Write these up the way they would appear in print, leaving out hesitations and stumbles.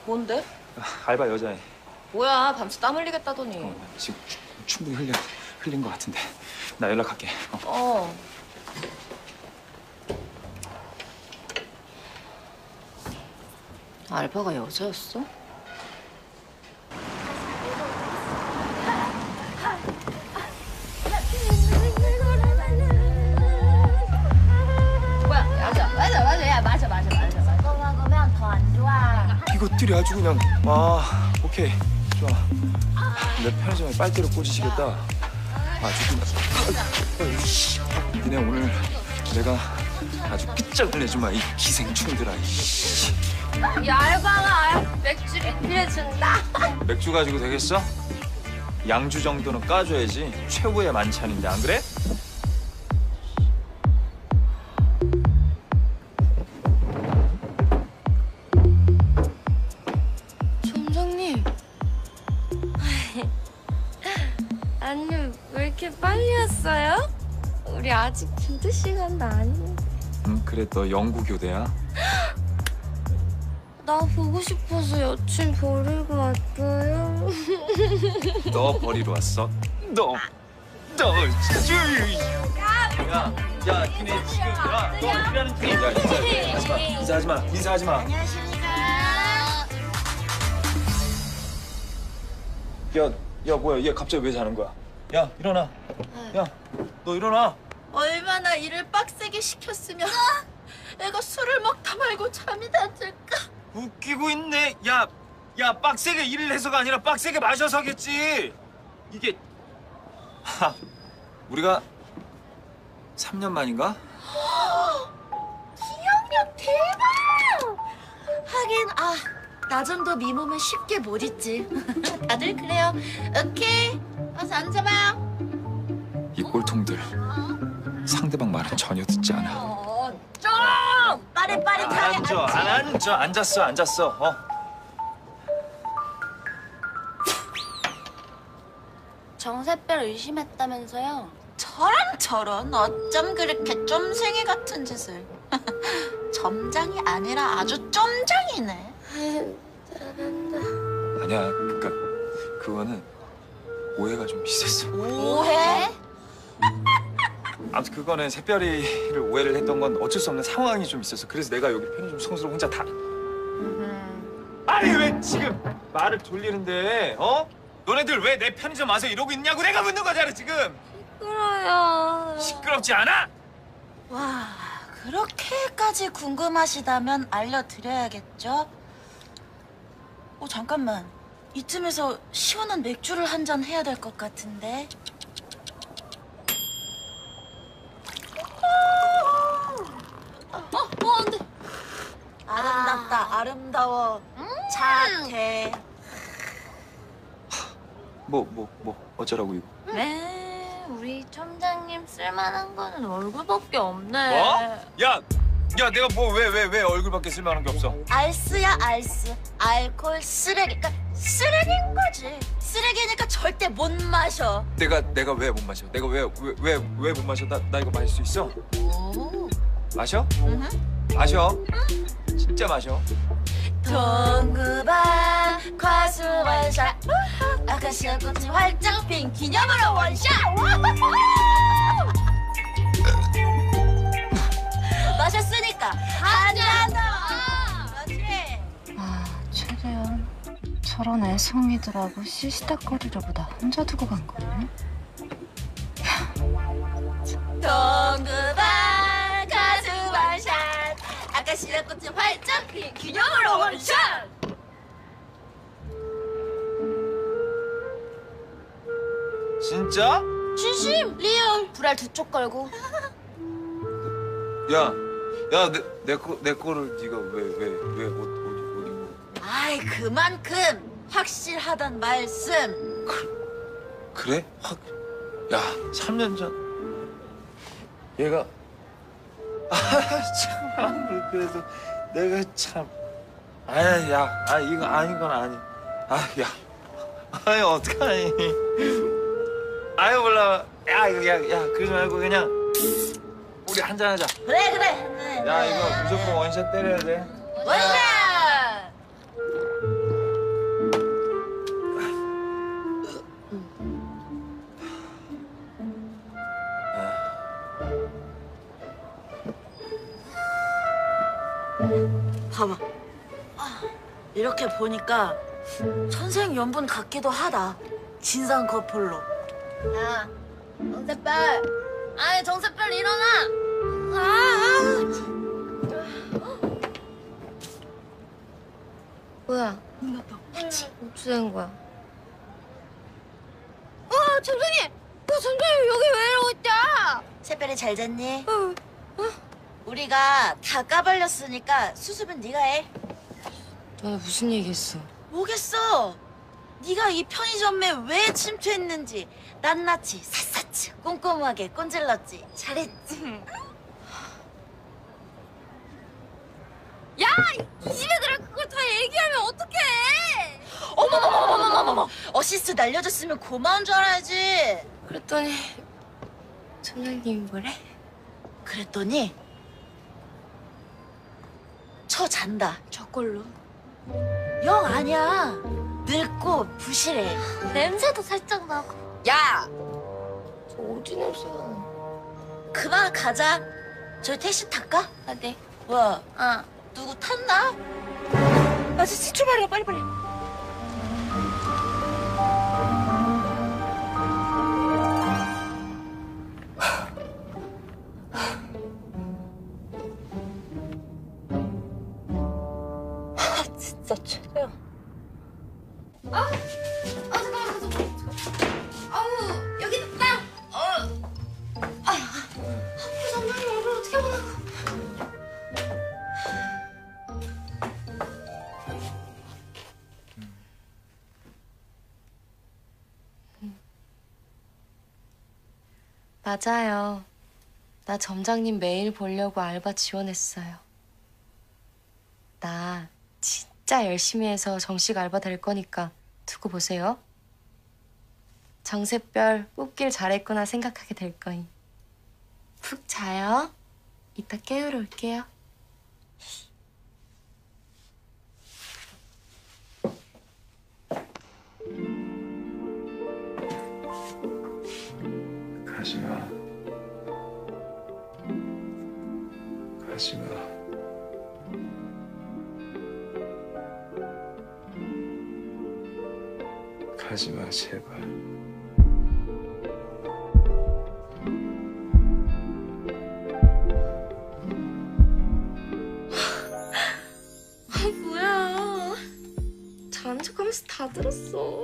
뭔데? 알바 여자애. 뭐야, 밤새 땀 흘리겠다더니. 지금 충분히 흘린 것 같은데. 나 연락할게. 어. 알바가 여자였어? 뭐야, 맞아. 야, 맞아. 이거 먹으면 더 안 좋아. 이것들이 아주 그냥. 오케이. 좋아. 내 편의점에 빨대로 꽂으시겠다. 아주 그냥. 니네 오늘 내가 아주 끝장을 내주마, 이 기생충들아. 야, 알바가 맥주를 필요준다. 맥주 가지고 되겠어? 양주 정도는 까줘야지. 최고의 만찬인데, 안 그래? 점장님. 아니, 왜 이렇게 빨리 왔어요? 우리 아직 준비 시간도 아닌데. 그래, 너 영구 교대야? 나 보고 싶어서 여친 버리고 왔어요. 너 버리러 왔어? 너 진짜. 야, 니네 지금 너 일하는 중이야. 인사하지 마. 안녕하십니까. 야, 뭐야? 얘 갑자기 왜 자는 거야? 야, 일어나. 야, 너 일어나. 얼마나 일을 빡세게 시켰으면 애가 술을 먹다 말고 잠이 다 들까? 웃기고 있네. 야, 빡세게 일을 해서가 아니라 빡세게 마셔서겠지. 이게 우리가 3년 만인가? 기억력 대박! 하긴 나 정도 미모면 쉽게 못 잊지. 다들 그래요. 오케이, 어서 앉아봐요. 이 꼴통들 상대방 말은 전혀 듣지 않아. 좀 빠릿빠릿하게 앉았어. 정세별 의심했다면서요? 저런 어쩜 그렇게 쫌생이 같은 짓을. 점장이 아니라 아주 쫌장이네. 아니야, 그러니까 그거는 오해가 좀 있었어. 오해? 아무튼 그거는 새별이를 오해를 했던 건 어쩔 수 없는 상황이 좀 있어서, 그래서 내가 여기 편의점 청소를 혼자 다. 아니, 왜 지금 말을 돌리는데? 너네들 왜 내 편의점 와서 이러고 있냐고 내가 묻는 거잖아 지금. 시끄러요. 시끄럽지 않아? 와, 그렇게까지 궁금하시다면 알려드려야겠죠? 잠깐만. 이쯤에서 시원한 맥주를 한 잔 해야 될 것 같은데. 안 돼. 아름답다, 아름다워. 자태. 뭐 어쩌라고 이거? 네, 우리 점장님 쓸만한 거는 얼굴밖에 없네. 뭐? 야, 내가 뭐 왜 얼굴밖에 쓸만한 게 없어? 알스야, 알스. 알코올 쓰레기. 그러니까 쓰레기인 거지. 쓰레기니까 절대 못 마셔. 내가 왜 못 마셔? 내가 왜 못 마셔? 나 이거 마실 수 있어? 오. 마셔? 마셔. 진짜 마셔. 동구반 과수원샷 아카시아 꽃이 활짝 핀 기념으로 원샷. 마셨으니까 한 잔 더. 그렇지. 최대한 저런 애송이들하고 시시닥거리려고 나 혼자 두고 간 거네. 동구반 과수원샷 아카시아 꽃이 활짝 핀 기념으로 원샷. 진짜? 진심 리얼. 불알 두 쪽 걸고. 야, 내 거를 네가 왜 어디 아이, 그만큼 확실하단 말씀. 그래? 야, 3년 전 얘가 참 그래도 내가 참 이거 아닌 건 아니. 어떡하니? 몰라. 야, 그러지 말고 그냥 우리 한잔 하자. 그래. 야, 이거 무조건 원샷 때려야 돼. 원샷. 이렇게 보니까 천생연분 같기도 하다. 진상 커플로. 야, 정세별. 아이, 정세별 일어나. 뭐야? 어떻게 된 거야? 점장님! 점장님 여기 왜 이러고 있냐? 새별이 잘 잤니? 우리가 다 까발렸으니까 수습은 네가 해. 너네 무슨 얘기했어? 뭐겠어? 네가 이 편의점에 왜 침투했는지 낱낱이 샅샅이 꼼꼼하게 꼰질렀지. 잘했지? 야! 이 집애들아 그걸 다 얘기하면 어떡해! 어머머머머머머머! 어시스트 날려줬으면 고마운 줄 알아야지. 그랬더니 점장님이 뭐래? 그랬더니 저 잔다. 저걸로 영 아니야. 늙고 부실해. 냄새도 살짝 나고. 야! 저 어디 냄새야? 그만 가자. 저희 택시 탈까? 아, 네. 뭐? 누구 탔나? 출발해 빨리빨리. 진짜 최고야. 잠깐만. 아우, 여기 있다. 점장님 얼굴 어떻게 보냐고. 맞아요. 나 점장님 매일 보려고 알바 지원했어요. 나 진짜 열심히 해서 정식 알바 될 거니까 두고 보세요. 정세별 뽑길 잘했구나 생각하게 될 거니. 푹 자요. 이따 깨우러 올게요. 가지마. 가지마. 가지마, 제발. 뭐야. 자는 척하면서 다 들었어.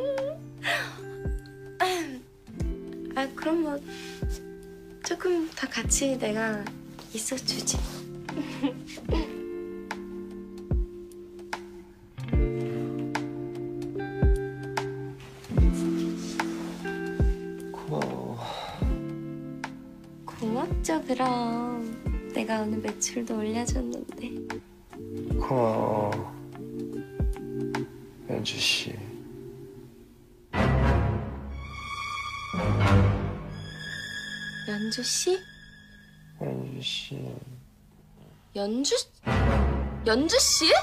그럼 뭐 조금 더 같이 내가 있어주지. 고마워. 고맙죠 그럼. 내가 오늘 매출도 올려줬는데. 고마워. 연주 씨. 연주 씨? 연주 씨. 연주 씨? 연주 씨?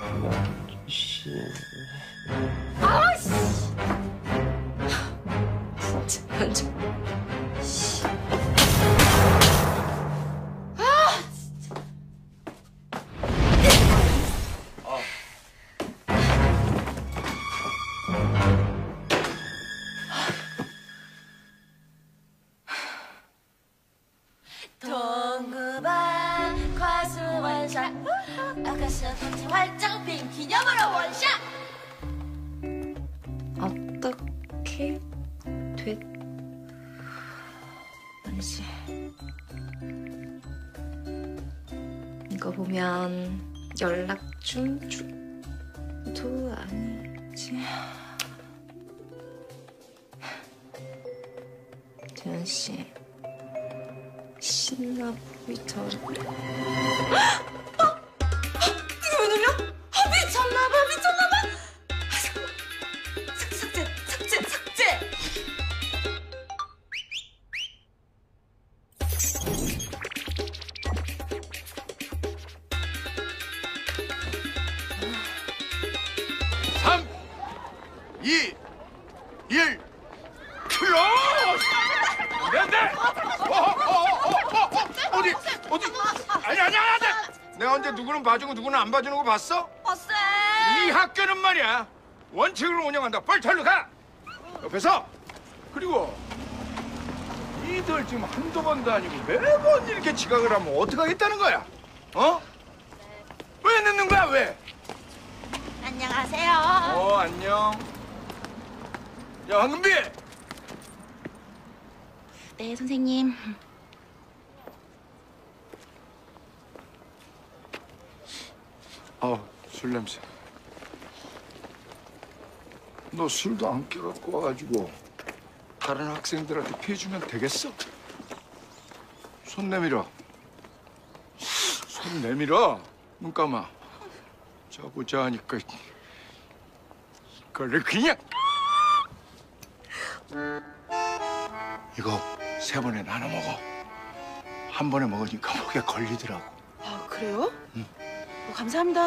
아씨! 진짜 연주 씨. 동구반 과수 원샷 아카시아 꽃이 활짝 핀 기념으로 원샷. 어떻게 됐는지 이거 보면 연락 중도 아니지. 재현 씨 신나 보이죠? 이거 왜 눌려? 미쳤나봐. 삭제. 삼, 이, 일, 클로즈! 안 돼! 어디? 아니. 내가 언제 누구는 봐주고 누구는 안 봐주는 거 봤어? 어쎄. 이 학교는 말이야 원칙을 운영한다. 빨리 절로 가. 옆에서. 그리고 니들 지금 한두 번도 아니고 매번 이렇게 지각을 하면 어떡하겠다는 거야? 어? 왜 늦는 거야 왜? 안녕하세요. 안녕. 야 황금비. 네, 선생님. 술 냄새. 너 술도 안 껴갖고 와가지고 다른 학생들한테 피해주면 되겠어? 손 내밀어. 손 내밀어. 눈 감아. 자보자 하니까 이걸 그냥. 이거 3번에 나눠 먹어. 한 번에 먹으니까 목에 걸리더라고. 아, 그래요? 응. 감사합니다.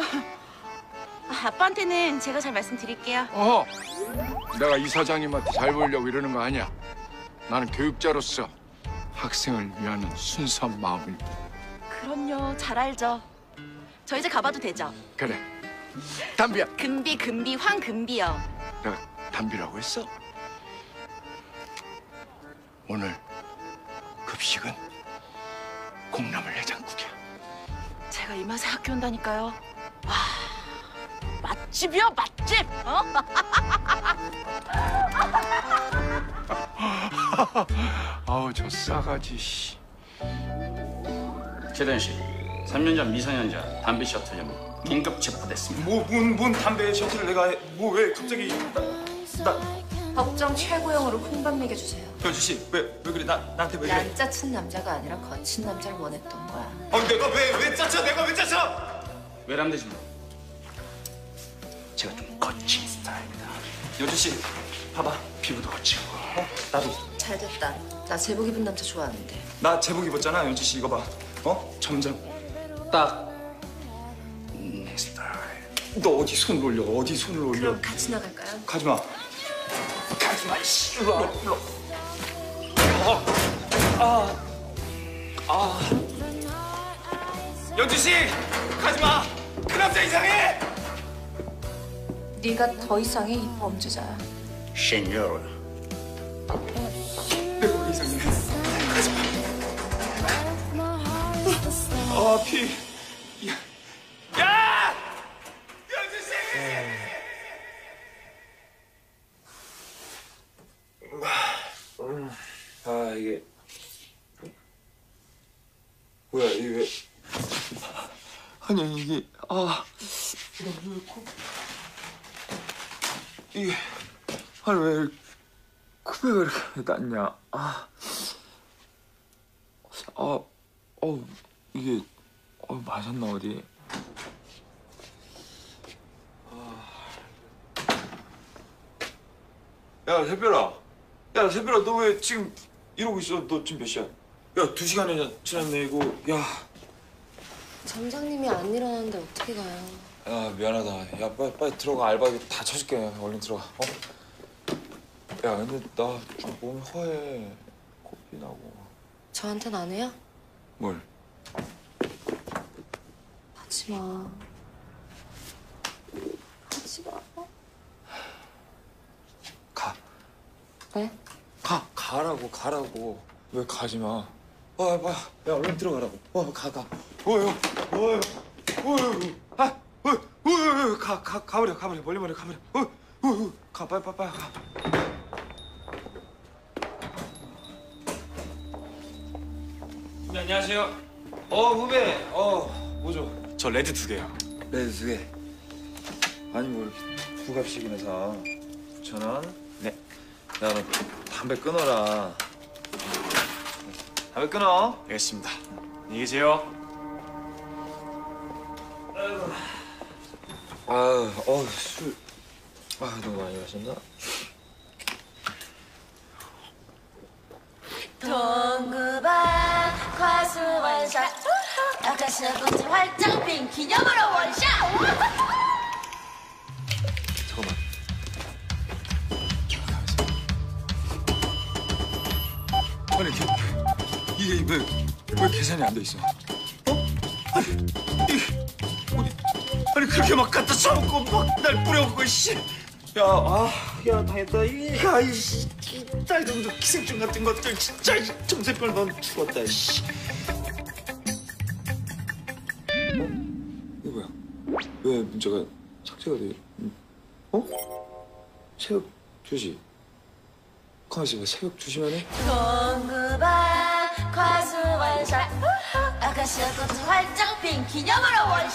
아빠한테는 제가 잘 말씀드릴게요. 내가 이사장님한테 잘 보이려고 이러는 거 아니야. 나는 교육자로서 학생을 위하는 순수한 마음을. 그럼요, 잘 알죠. 저 이제 가봐도 되죠? 그래. 담비야. 금비, 황금비요. 내가 담비라고 했어? 오늘 급식은 콩나물 해장국이야. 제가 이 맛에 학교 온다니까요. 와, 맛집이요, 맛집! 아우 저 싸가지 씨. 최대현 씨, 3년 전 미성년자 담배 셔틀 혐의 긴급 체포됐습니다. 뭔 담배 셔틀을 내가 해? 왜 갑자기 나 법정 최고형으로 훈방 매겨주세요. 연주 씨 왜 그래 나한테 왜 그래? 난 짜친 남자가 아니라 거친 남자를 원했던 거야. 내가 왜 짜쳐? 내가 왜 짜쳐? 외람되지 마. 제가 좀 거친 스타일입니다. 연주 씨 봐봐. 피부도 거치고. 나도 잘 됐다. 나 제복 입은 남자 좋아하는데. 나 제복 입었잖아. 연주 씨 이거 봐. 점점 딱 내 스타일. 너 어디 손을 올려? 어디 손을 올려? 그럼 같이 나갈까요? 가지마. 가지마 이씨. 일로 와. 연주 씨 가지마. 그 남자 이상해. 네가 더 이상의 이 범죄자야. 시니어. 내가 이상해. 가지마. 피. 야! 연주 씨! 이게 뭐야 이게 왜? 아니 이게 이게 아니 왜 급여가 이렇게 낮냐? 이게 맞았나 어디? 야 새별아, 너 왜 지금 이러고 있어? 너 지금 몇 시야? 야 2시간이나 지났네 이거. 야. 점장님이 안 일어나는데 어떻게 가요? 야 미안하다. 야 빨리 들어가. 알바 다 쳐줄게. 얼른 들어가. 야 근데 나 좀 몸이 허해. 코피 나고. 저한텐 안 해요? 뭘? 하지 마. 하지 마. 가. 왜? 가라고. 왜 가지 마. 야 얼른 들어가라고. 가. 가버려. 멀리 가버려. 가 빨리 가. 네, 안녕하세요. 후배. 뭐죠? 저 레드 2개요. 레드 2개. 아니 뭐 이렇게 두 값씩이나 사. 9,000원. 네. 야 너 담배 끊어라. 담배 끊어. 알겠습니다. 안녕히 계세요. 술. 너무 많이 마셨나? 동구반 과수원샷 아까스군지 활짝 핀 기념으로 원샷. 잠깐만. 아니 이게 왜 계산이 안 돼 있어? 아니 이게 아니 그렇게 막 갖다 쳐놓고 막 날 뿌려먹고 씨. 야 당했다. 이씨 딸도 기생충 같은 것들 진짜 정세별 넌 죽었다 씨. 이거 뭐야? 왜 문자가 삭제가 돼? 새벽 2시. 가만있어 봐. 새벽 2시만 해? 동구반 과수원샷 아카시아 꽃이 활짝 핀 기념으로 원샷.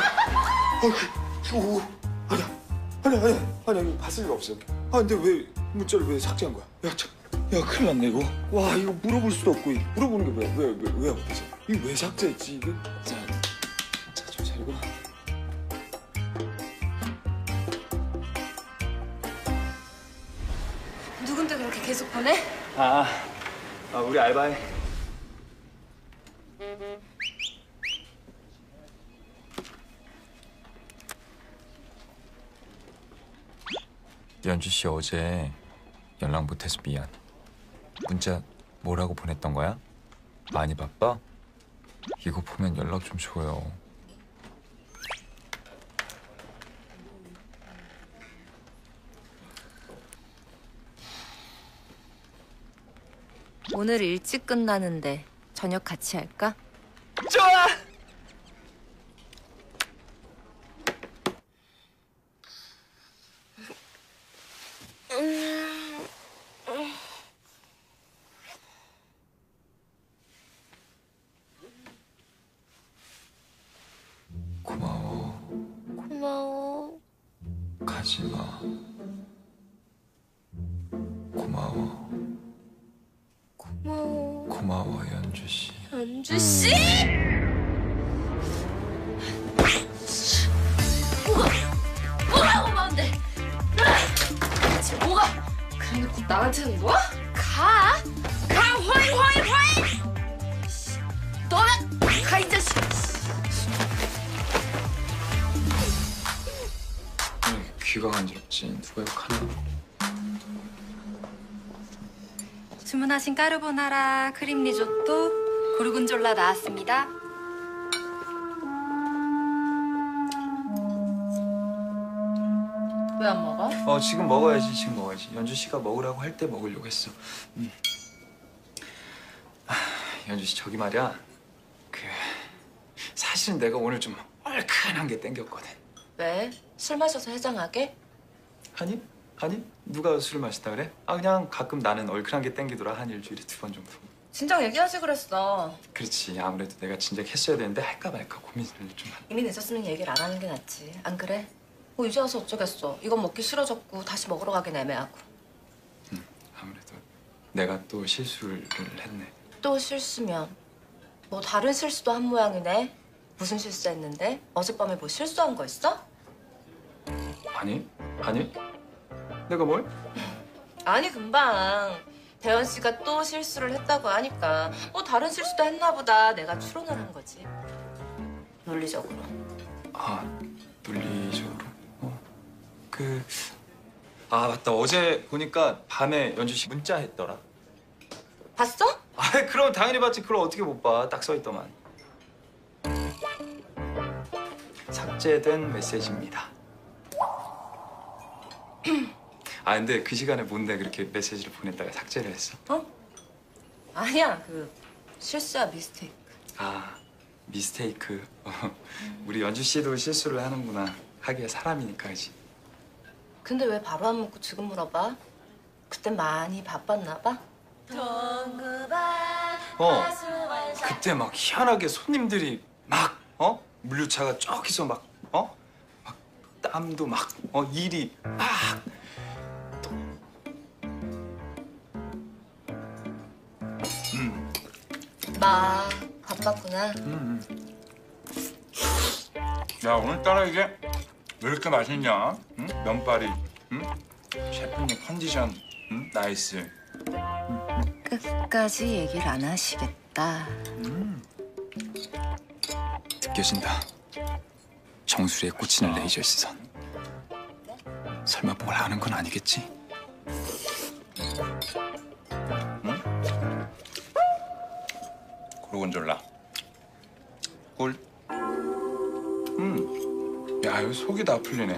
아니야 이거 봤을 리가 없어. 근데 왜 문자를 왜 삭제한 거야? 야 큰일 났네 이거. 와 이거 물어볼 수도 없고 물어보는 게 뭐야? 왜 어때서? 이거 왜 삭제했지 이거? 좀 차리고. 누군데 그렇게 계속 보내? 우리 알바해. 연주 씨 어제 연락 못해서 미안. 문자 뭐라고 보냈던 거야? 많이 바빠? 이거 보면 연락 좀 줘요. 오늘 일찍 끝나는데 저녁 같이 할까? 좋아! 고마워. 고마워. 가지 마. 고마워. 고마워. 고마워 연주 씨. 연주 씨? 뭐가 고마운데? 대체 뭐가? 그래놓고 나한테는 뭐? 가 호잉. 너는 가 이 자식. 귀가 간지럽지. 누가 이거 하나? 주문하신 까르보나라 크림 리조또 고르곤졸라 나왔습니다. 왜 안 먹어? 지금 먹어야지. 연주 씨가 먹으라고 할 때 먹으려고 했어. 연주 씨 저기 말이야. 사실은 내가 오늘 좀 얼큰한 게 땡겼거든. 왜? 술 마셔서 해장하게? 아니 누가 술을 마시다 그래? 그냥 가끔 나는 얼큰한 게 땡기더라. 한 일주일에 2번 정도. 진작 얘기하지 그랬어. 그렇지. 아무래도 내가 진작 했어야 되는데 할까 말까 고민을 좀 한. 이미 늦었으면 얘기를 안 하는 게 낫지. 안 그래? 뭐 이제 와서 어쩌겠어. 이건 먹기 싫어졌고 다시 먹으러 가긴 애매하고. 아무래도 내가 또 실수를 했네. 또 실수면 뭐 다른 실수도 한 모양이네. 무슨 실수했는데? 어젯밤에 뭐 실수한 거 있어? 아니 내가 뭘? 아니 금방 대현 씨가 또 실수를 했다고 하니까 뭐 다른 실수도 했나 보다 내가 추론을 한 거지. 논리적으로. 논리적으로? 맞다. 어제 보니까 밤에 연주 씨 문자 했더라. 봤어? 그럼 당연히 봤지. 그걸 어떻게 못 봐. 딱 써있더만. 삭제된 메시지입니다. 근데 그 시간에 뭔데 그렇게 메시지를 보냈다가 삭제를 했어? 아니야 실수야 미스테이크. 미스테이크. 우리 연주 씨도 실수를 하는구나. 하기야 사람이니까 그지. 근데 왜 바로 안 묻고 지금 물어봐? 그땐 많이 바빴나 봐? 동구반 과수원샷 그때 막 희한하게 손님들이 막 물류차가 저기서 막 땀도 막 일이 막 막 바빴구나. 야 오늘따라 이게 왜 이렇게 맛있냐? 응? 면발이, 응? 셰프님 컨디션, 응? 나이스. 끝까지 얘기를 안 하시겠다. 느껴진다. 정수리에 꽂히는 레이저 시선. 설마 뭘 아는 건 아니겠지? 고르곤졸라 꿀. 야 아유 속이 다 풀리네.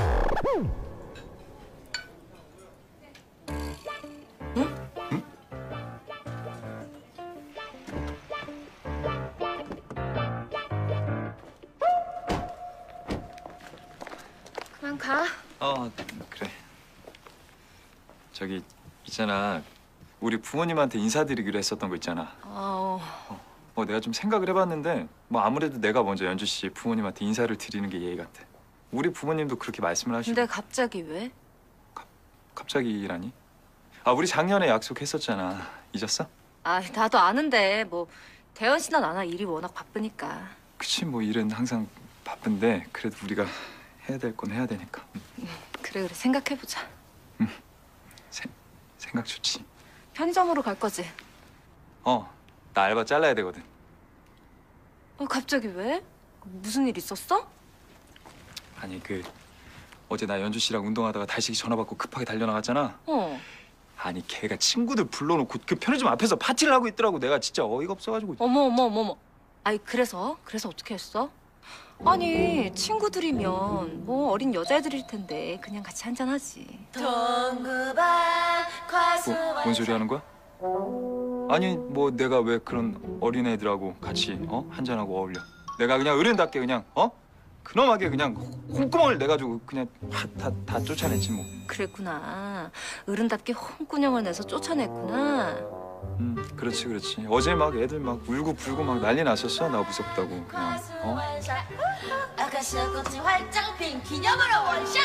그만 가. 그래. 저기 있잖아. 우리 부모님한테 인사드리기로 했었던 거 있잖아. 내가 좀 생각을 해봤는데 뭐 아무래도 내가 먼저 연주 씨 부모님한테 인사를 드리는 게 예의 같아. 우리 부모님도 그렇게 말씀을 하시고. 근데 갑자기 왜? 갑자기라니? 우리 작년에 약속했었잖아. 잊었어? 나도 아는데 뭐 대현 씨나 나나 일이 워낙 바쁘니까. 그치, 뭐 일은 항상 바쁜데 그래도 우리가 해야 될 건 해야 되니까. 그래 생각해보자. 생각 좋지. 편의점으로 갈 거지? 나 알바 잘라야 되거든. 갑자기 왜? 무슨 일 있었어? 아니 어제 나 연주 씨랑 운동하다가 달식이 전화 받고 급하게 달려나갔잖아. 아니 걔가 친구들 불러놓고 그 편의점 앞에서 파티를 하고 있더라고. 내가 진짜 어이가 없어가지고. 어머. 아니 그래서 어떻게 했어? 아니 친구들이면 뭐 어린 여자애들일 텐데 그냥 같이 한잔 하지. 동구반 과수원. 뭔 소리 하는 거야? 아니 뭐 내가 왜 그런 어린애들하고 같이 한잔하고 어울려. 내가 그냥 어른답게 그냥 근엄하게 그냥 콧구멍을 내가지고 그냥 다 쫓아냈지 뭐. 그랬구나. 어른답게 홍군형을 내서 쫓아냈구나. 그렇지. 어제 막 애들 막 울고 불고 막 난리 났었어. 나 무섭다고 그냥. 원샷. 아가씨의 꽃이 활짝 핀 기념으로 원샷.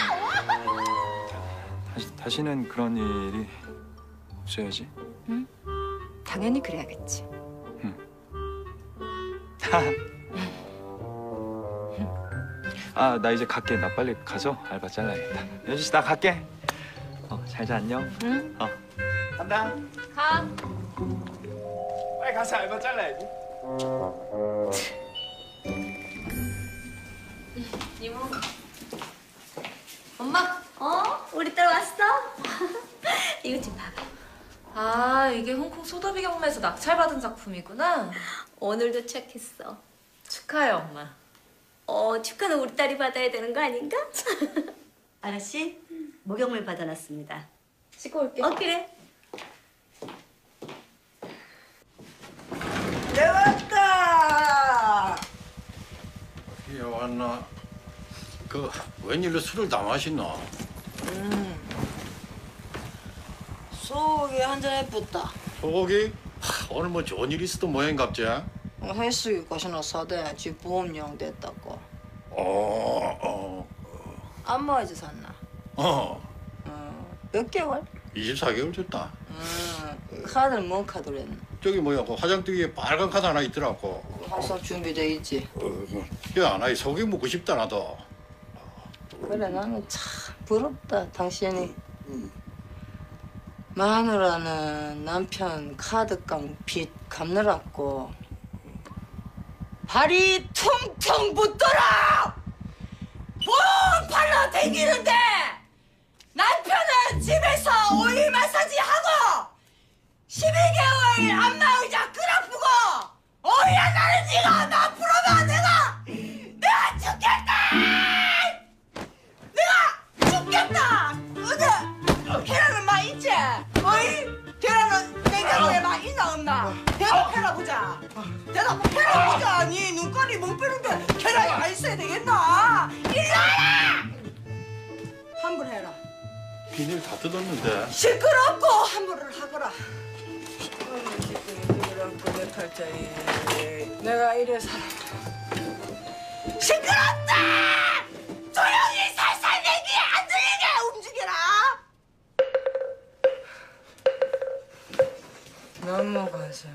다시는 그런 일이 없어야지. 당연히 그래야겠지. 나 이제 갈게. 나 빨리 가서 알바 잘라야겠다. 연주 씨 나 갈게. 잘 자. 안녕. 응. 간다. 가. 빨리 가서 알바 잘라야지. 이모. 엄마. 우리 딸 왔어? 이거 좀 봐봐. 이게 홍콩 소더비 경매에서 낙찰받은 작품이구나. 오늘도 착했어. 축하해 엄마. 축하는 우리 딸이 받아야 되는 거 아닌가? 아저씨, 목욕물 받아놨습니다. 씻고 올게. 그래. 내 왔다. 야 왔나? 웬일로 술을 다 마시노? 소고기 한잔 해봤다. 소고기? 오늘 뭐 좋은 일 있었던 모양갑지? 횟수기 가시나 사대 집 보험령 됐다고. 안 모아지 샀나? 몇 개월? 24개월 줬다. 카드는 뭔 카드로 했나? 저기 뭐야, 그 화장대 위에 빨간 카드 하나 있더라고. 항상 준비돼 있지. 야, 나 이 소고기 먹고 싶다 나도. 그래 나는 참 부럽다 당신이. 마누라는 남편 카드깡 빚 갚느라고 발이 퉁퉁 붙더라. 뭘 팔러 댕기는데 남편은 집에서 오일 마사지 하고 12개월 안마의자 끌어푸고 오히려 나는 네가 나 풀어봐. 내가 죽겠다. 어디 계란은 많이 있지? 어이? 계란은 냉장고에 많이 있나 없나? 대답해라 보자. 대답해라 보자. 네 눈깔이 멍빼는데 계란이 많이 있어야 되겠나? 일로 와라! 환불 해라. 비닐 다 뜯었는데. 시끄럽고 환불을 하거라. 시끄럽고 내 팔자에 내가 이래 살아. 시끄럽다! 조용히 살살 내기 안 들리게 움직여라. 넘어가서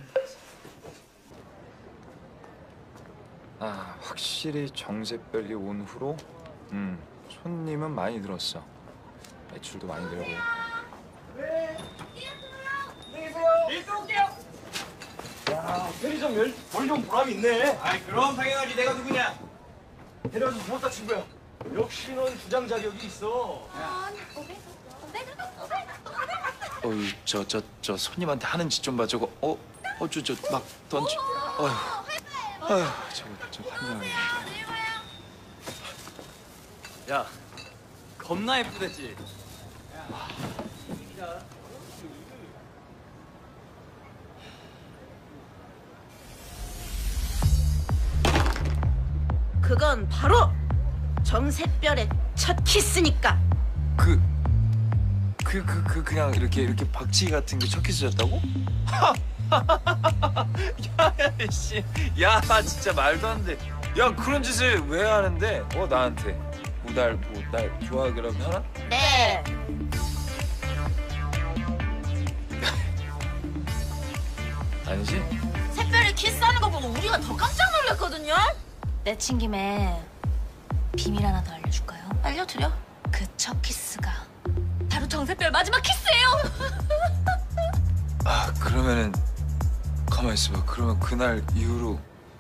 확실히 정세별이 온 후로 손님은 많이 늘었어. 매출도 많이 늘고. 편의점 벌좀 보람이 있네. 그럼 당연하지. 내가 누구냐? 데려와서 고맙다 친구야. 역시 넌 주장 자격이 있어. 저 손님한테 하는 짓 좀 봐. 저거 저 막 던져. 저거 좀 환장하게. 야, 겁나 예쁘댔지? 그건 바로 정샛별의 첫 키스니까. 그냥 이렇게 박치기 같은 게 첫 키스였다고? 야, 씨. 야, 진짜 말도 안 돼. 야, 그런 짓을 왜 하는데? 나한테 날 좋아하기라도 하나? 네. 아니지? 샛별이 키스하는 거 보고 우리가 더 깜짝 놀랐거든요. 내친 김에 비밀 하나 더 알려줄까요? 알려드려. 그 첫 키스가 바로 정샛별 마지막 키스예요. 그러면은 가만히 있어봐. 그러면 그날 이후로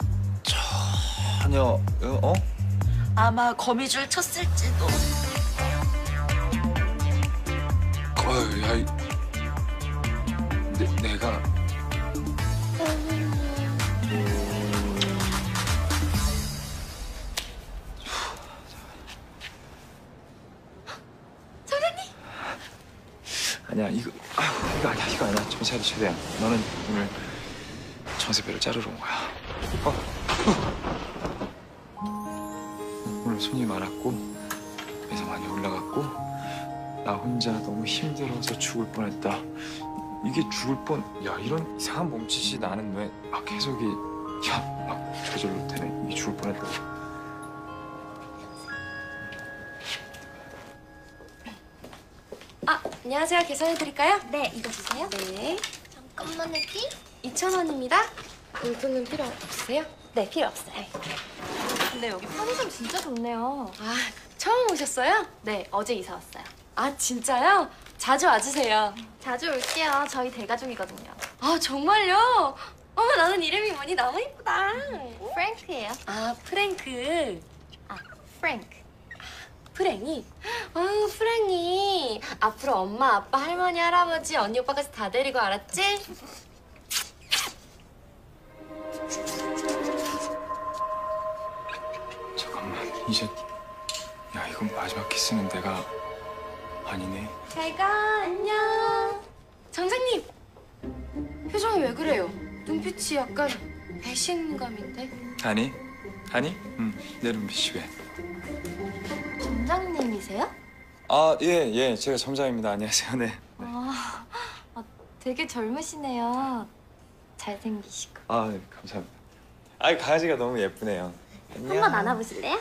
전혀 아마 거미줄 쳤을지도. 야, 내가 아니야 이거 아니야 정신 차려 최대한. 너는 오늘 정새별을 자르러 온 거야. 오늘 손님이 많았고 매상 많이 올라갔고 나 혼자 너무 힘들어서 죽을 뻔했다. 이게 죽을 뻔. 야, 이런 이상한 몸짓이 나는 왜 계속 막 저절로 되네. 이게 죽을 뻔했다. 안녕하세요. 계산해드릴까요? 네, 이거 주세요. 네. 잠깐만요, 피? 2,000원입니다. 물품은 필요 없으세요? 네, 필요 없어요. 근데 여기 편의점 진짜 좋네요. 아, 처음 오셨어요? 네, 어제 이사 왔어요. 아, 진짜요? 자주 와주세요. 자주 올게요. 저희 대가족이거든요. 아, 정말요? 어머, 나는 이름이 뭐니? 너무 예쁘다. 프랭크예요. 아, 프랭크. 아, 프랭크. 프랭이? 아유, 프랭이. 앞으로 엄마, 아빠, 할머니, 할아버지, 언니, 오빠까지 다 데리고 알았지? 잠깐만 이제 야 이건 마지막 키스는 내가 아니네. 잘 가. 안녕. 정장님. 표정이 왜 그래요? 눈빛이 약간 배신감인데? 아니? 내 눈빛이 왜? 점장님이세요? 예, 제가 점장입니다. 안녕하세요. 네. 되게 젊으시네요. 잘생기시고. 네, 감사합니다. 강아지가 너무 예쁘네요. 안녕. 한번 안아보실래요?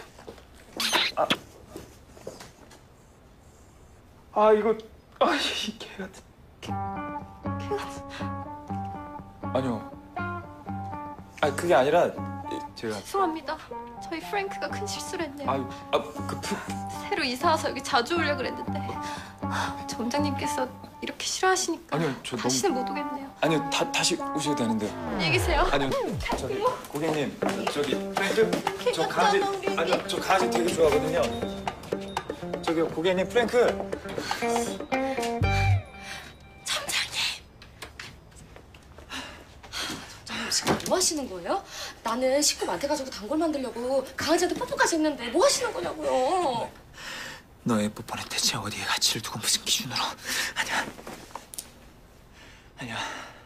이 개 같은. 개 같은. 아니요. 그게 아니라 제가 죄송합니다. 저희 프랭크가 큰 실수를 했네요. 그 새로 이사 와서 여기 자주 오려고 그랬는데 점장님께서 이렇게 싫어하시니까 아니요, 저 너무 다시는 못 오겠네요. 아니요, 다시 오셔도 되는데요. 안녕히 계세요. 아니요, 저기 고객님, 저기 프랭크, 저 강아지 되게 좋아하거든요. 저기 고객님 프랭크. 지금 뭐 하시는 거예요? 나는 식구 많대가지고 단골 만들려고 강아지한테 뽀뽀까지 했는데 뭐 하시는 거냐고요? 너의 뽀뽀는 대체 어디에 가치를 두고 무슨 기준으로? 아니야.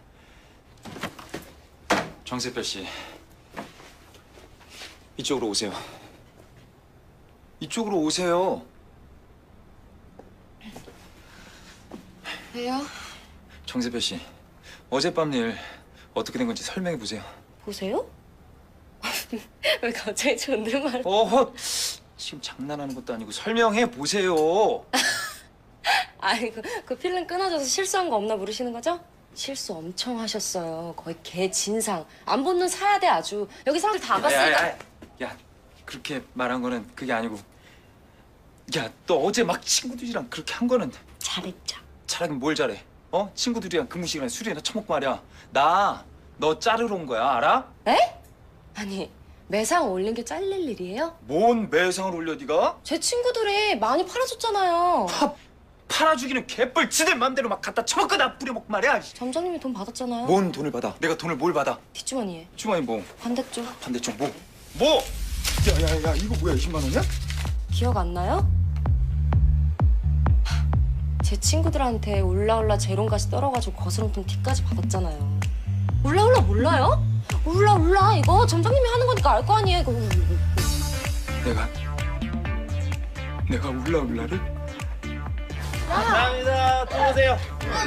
정새별 씨, 이쪽으로 오세요. 이쪽으로 오세요. 왜요? 정새별 씨, 어젯밤 일 어떻게 된 건지 설명해 보세요. 보세요? 왜 갑자기 존댓말? 지금 장난하는 것도 아니고 설명해 보세요. 아니 그 필름 끊어져서 실수한 거 없나 물으시는 거죠? 실수 엄청 하셨어요. 거의 개 진상. 안 붙는 사야 돼 아주. 여기 사람들 다 봤으니까. 야, 그렇게 말한 거는 그게 아니고. 야, 너 어제 막 친구들이랑 그렇게 한 거는 잘했죠. 잘하긴 뭘 잘해? 친구들이랑 근무 시간에 술이나 처먹고 말이야. 나 너 자르러 온 거야, 알아? 에? 아니 매상 올린 게 잘릴 일이에요? 뭔 매상을 올려 네가? 제 친구들이 많이 팔아줬잖아요. 팔아주기는 개뿔 지들 맘대로 막 갖다 처먹고 나 뿌려먹고 말이야. 점장님이 돈 받았잖아요. 뭔 돈을 받아? 내가 돈을 뭘 받아? 뒷주머니에. 주머니 뭐? 반대쪽. 반대쪽 뭐? 뭐? 야, 이거 뭐야? 20만 원이야? 기억 안 나요? 제 친구들한테 올라올라 재롱같이 떨어가지고 거스름통 티까지 받았잖아요. 올라올라 몰라요? 올라올라 이거 점장님이 하는 거니까 알 거 아니에요. 이거. 내가 울라울라를? 감사합니다. 또 오세요.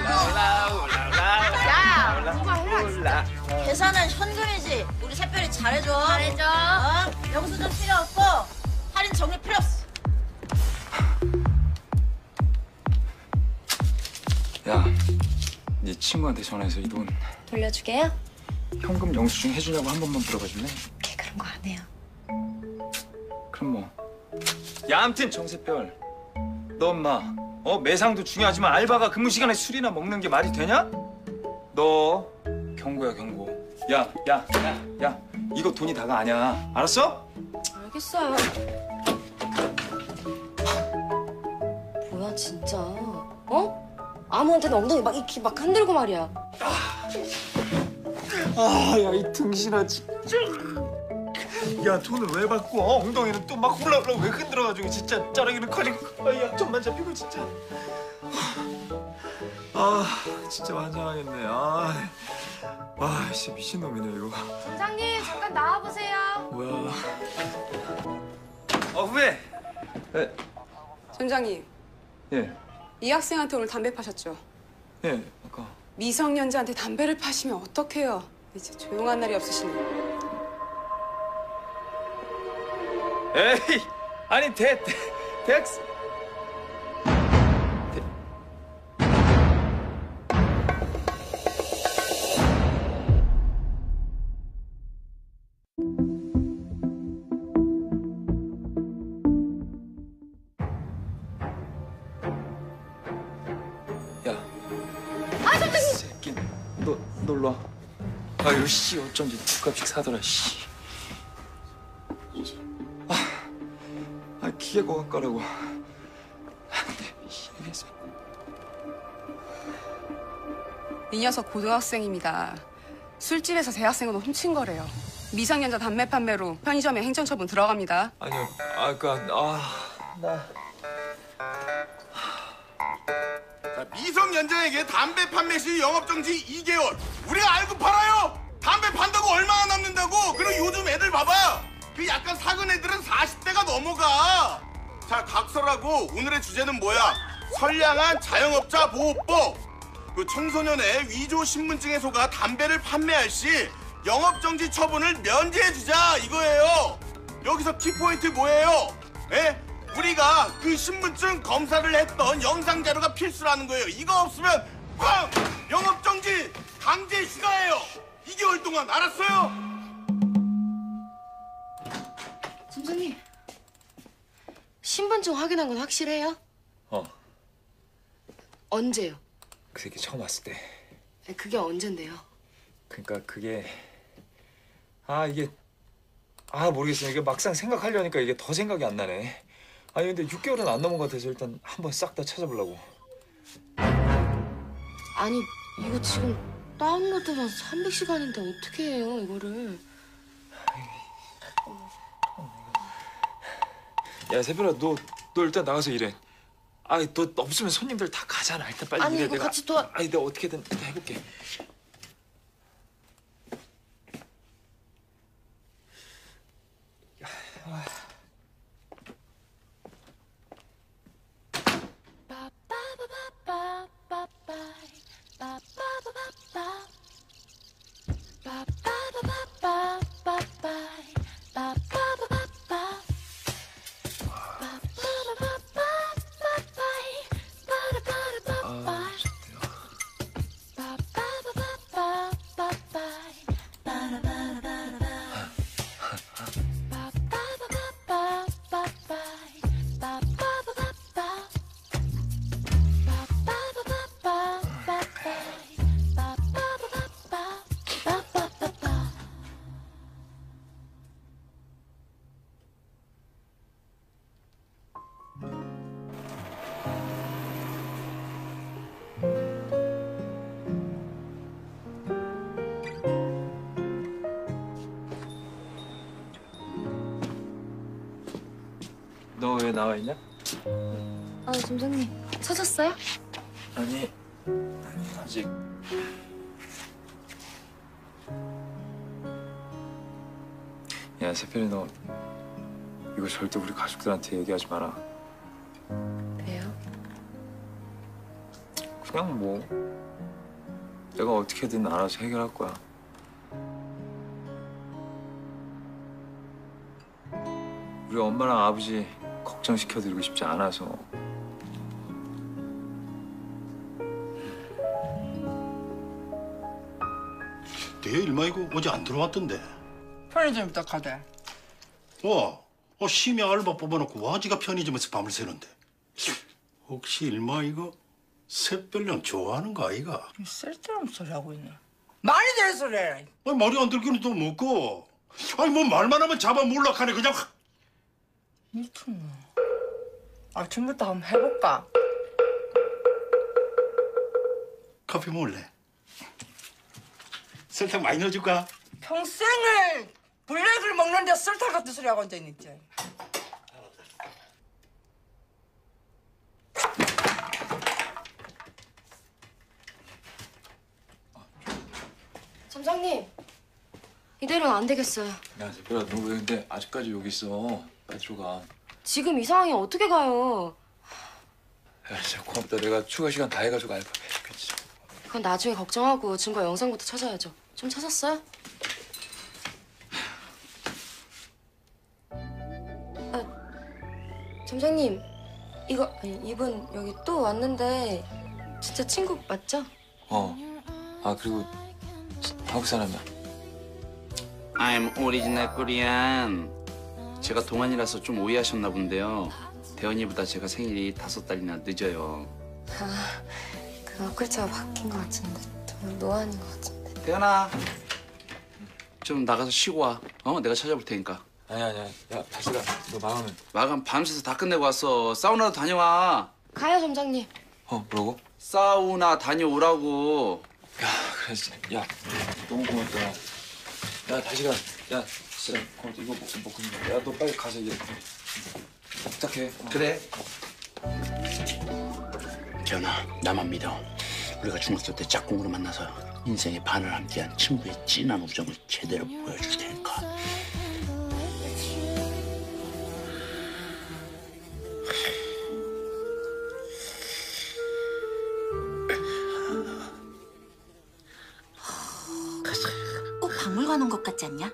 야, 계산은 현금이지. 우리 새별이 잘해줘. 잘해줘. 영수증 필요 없고 할인 정리 필요 없어. 야, 네 친구한테 전화해서 이 돈 돌려주게요? 현금 영수증 해주냐고 한 번만 물어봐 줄래? 걔 그런 거 안 해요. 그럼 뭐. 야, 아무튼 정세별, 너 엄마 매상도 중요하지만 알바가 근무 시간에 술이나 먹는 게 말이 되냐? 너 경고야, 경고. 야, 이거 돈이 다가 아니야. 알았어? 알겠어요. 뭐야 진짜? 어? 아무한테나 엉덩이 막 이렇게 막 흔들고 말이야. 야, 이 등신아 진짜. 야, 돈을 왜 받고 엉덩이는 또 막 훌라훌라 왜 흔들어가지고 진짜 짜라기는 커지고 약점만 잡히고 진짜. 진짜 환장하겠네. 진짜 미친놈이네 이거. 점장님 잠깐 나와보세요. 뭐야? 후배. 네. 점장님, 예. 이 학생한테 오늘 담배 파셨죠? 예, 아까. 미성년자한테 담배를 파시면 어떡해요? 이제 조용한 날이 없으시네요. 에이, 아니 대학생. 야. 점장님. 새끼, 너 일로 와. 아유 씨, 어쩐지 두 값씩 사더라 씨. 기계 공학 거라고. 이 녀석 고등학생입니다. 술집에서 대학생으로 훔친 거래요. 미성년자 담배 판매로 편의점에 행정처분 들어갑니다. 아니요, 자, 미성년자에게 담배 판매 시 영업정지 2개월. 우리가 알고 팔아요. 담배 판다고 얼마나 남는다고. 그리고 요즘 애들 봐봐. 그 약간 사근 애들은 40대가 넘어가. 자, 각설하고 오늘의 주제는 뭐야? 선량한 자영업자 보호법. 그 청소년의 위조 신분증에 속아 담배를 판매할 시 영업정지 처분을 면제해주자 이거예요. 여기서 키포인트 뭐예요? 예? 우리가 그 신분증 검사를 했던 영상 자료가 필수라는 거예요. 이거 없으면 꽝! 영업정지 강제 휴가예요. 2개월 동안 알았어요? 점장님, 신분증 확인한 건 확실해요? 언제요? 그 새끼 처음 왔을 때. 그게 언젠데요? 그러니까 그게 이게 모르겠어요. 이게 막상 생각하려니까 이게 더 생각이 안 나네. 아니 근데 6개월은 안 넘은 것 같아서 일단 한번 싹 다 찾아보려고. 아니 이거 지금 다운로드만 300시간인데 어떻게 해요 이거를? 야 세별아, 너 일단 나가서 일해. 너 없으면 손님들 다 가잖아. 일단 빨리 아니, 일해. 이거 같이 도와. 내가 어떻게든 일단 해볼게. 나와 있냐? 아, 점장님. 찾았어요? 아니 아직. 야 세필이 너 이거 절대 우리 가족들한테 얘기하지 마라. 왜요? 그냥 뭐 내가 어떻게든 알아서 해결할 거야. 우리 엄마랑 아버지 걱정시켜드리고 싶지 않아서. 내 일마 이거 어제 안 들어왔던데. 편의점 있다 가대. 심야 알바 뽑아놓고 와지가 편의점에서 밤을 새는데. 혹시 일마 이거 샛별령 좋아하는 거 아이가? 쓸데없는 소리 하고 있네. 말이 되는 소리 해라. 아니 말이 안 들기는 또 뭐고? 아니 뭐 말만 하면 잡아 몰락하네 그냥. 미쳤나. 아침부터 한번 해볼까? 커피 먹을래? 설탕 많이 넣어줄까? 평생을 블랙을 먹는데 설탕 같은 소리 하고 앉아있네 진짜. 점장님. 이대로는 안 되겠어요. 야 세필아 너 왜 근데 아직까지 여기 있어? 빨리 들어가. 지금 이 상황이 어떻게 가요? 야 진짜 고맙다. 내가 추가 시간 다 해가지고 알바 해줄겠지. 그건 나중에 걱정하고 증거 영상부터 찾아야죠. 좀 찾았어요? 점장님, 이분 여기 또 왔는데 진짜 친구 맞죠? 아 그리고 한국 사람이야. I'm original Korean. 제가 동안이라서 좀 오해하셨나 본데요. 대현이보다 제가 생일이 5달이나 늦어요. 그 앞글자가 바뀐 것 같은데 좀 노안인 것 같은데. 대현아, 좀 나가서 쉬고 와. 내가 찾아볼 테니까. 아니야. 야 다시 가. 너 마감은? 마감 밤새서 다 끝내고 왔어. 사우나도 다녀와. 가요, 점장님. 뭐라고? 사우나 다녀오라고. 야 그래 진짜. 야 너무 고맙다. 야 다시 가. 야 진짜 고맙다. 이거 먹고 있는. 야너 빨리 가서 이제 부탁해. 그래. 대현아, 나만 믿어. 우리가 중학교 때 짝꿍으로 만나서 인생의 반을 함께한 친구의 진한 우정을 제대로 보여줄 테니까. 꼭 박물관 온 것 같지 않냐?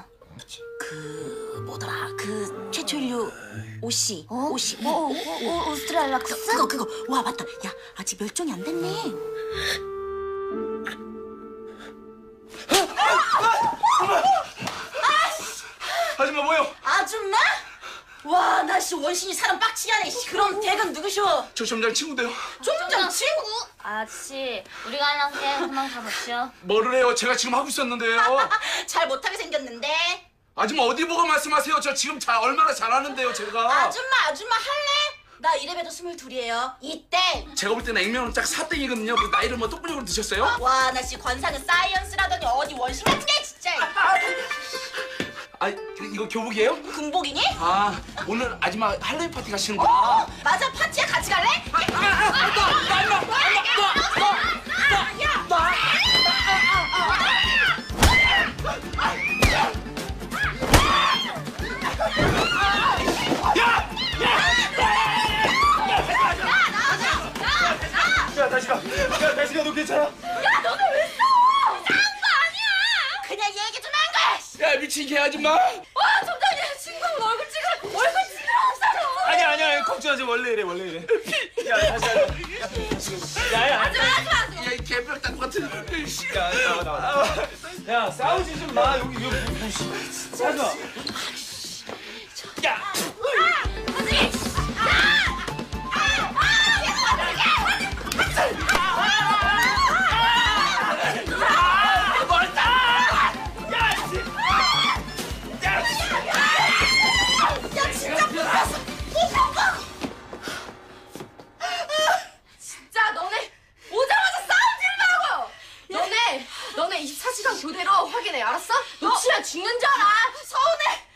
그 최초 인류 오씨. 오씨. 오스트랄라쿠스? 그거. 와 맞다. 야 아직 멸종이 안 됐네. 아줌마 뭐요? 아줌마? 와 나 씨 원신이 사람 빡치게 하네. 그럼 댁은 누구셔? 저 점장 친구인데요. 점장 친구? 아저씨, 우리가 하려는데 그만 가보시오. 뭐를 해요? 제가 지금 하고 있었는데요. 잘 못하게 생겼는데. 아줌마 어디 보고 말씀하세요? 저 지금 얼마나 잘하는데요, 제가. 아줌마 할래? 나 이래봬도 22이에요. 이때. 제가 볼 때는 액면은 딱 4땡이거든요. 그 나이를 뭐 똑부러으로 드셨어요? 와 나 씨 관상은 사이언스라더니 어디 원신 같은 게 진짜. 이거 교복이에요? 군복이니? 오늘 아줌마 할로윈 파티 가시는구나. 맞아 파티야 같이 갈래? 야, 다시 가. 너 괜찮아? 야 너네 왜 싸워? 싸운 거 아니야. 그냥 얘기 좀 한 거야. 야, 미친 개 아줌마. 와 점장님 친구 얼굴 찌그러. 아니야. 걱정하지. 원래 이래. 야, 다시 하자. 야. 야, 이 개벽 딱 같은. 야, 나와. 야, 싸우지 좀 마. 여기 진짜 하지 마. 야. 진짜 너네 오자마자 싸움질 말고. 너네 24시간 교대로 확인해, 알았어? 놓치면 죽는 줄 알아. 서운해.